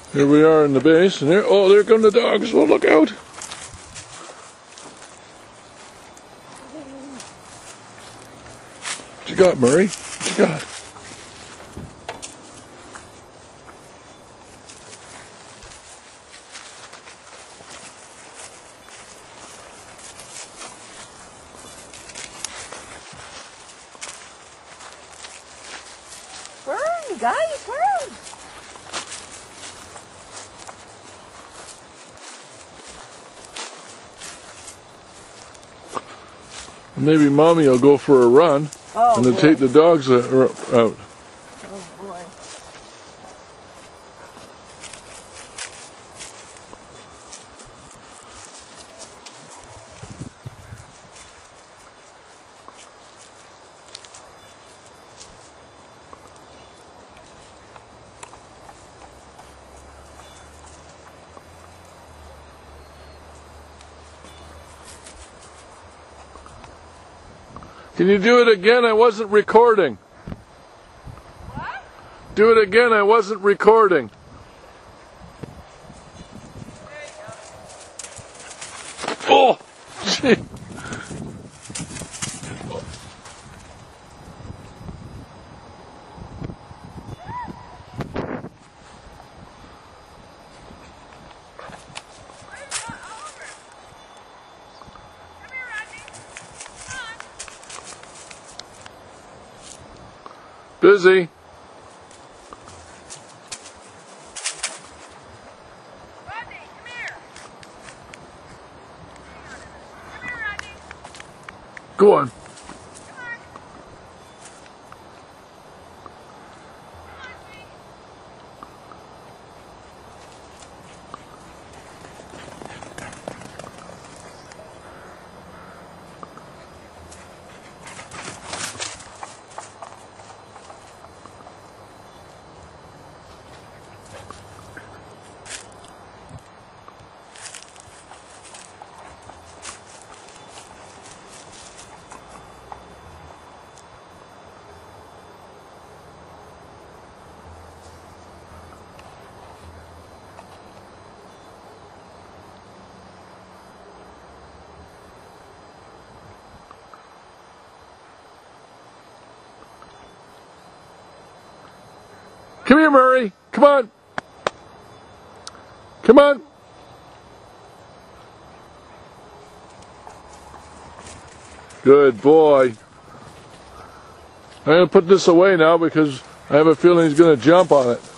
Here we are in the base, and there come the dogs. Well, look out! What you got, Murray? What you got? Burn, guys, burn! Maybe Mommy will go for a run and then take the dogs out. Oh boy. Can you do it again? I wasn't recording. What? Do it again. I wasn't recording. There you go. Oh! Gee. Busy. Rodney, come here. Come here, Rodney. Go on. Come on. Come on, sweetie. Come here, Murray. Come on. Come on. Good boy. I'm going to put this away now because I have a feeling he's going to jump on it.